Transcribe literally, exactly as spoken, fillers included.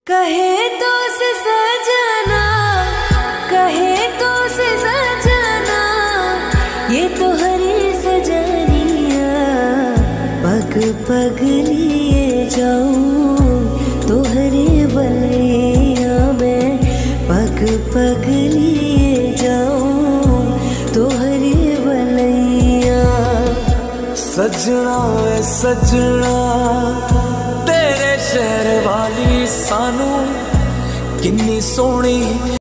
कहे तो से सजना, कहे तो से सजना, ये तो हरी सजनिया। पग पग लिए जाऊं तो हरे बलिया में, पग पग लिए जाऊं तो हरे बलिया। सजना वे सजना तेरे शहर वाली सानू किन्नी सोहनी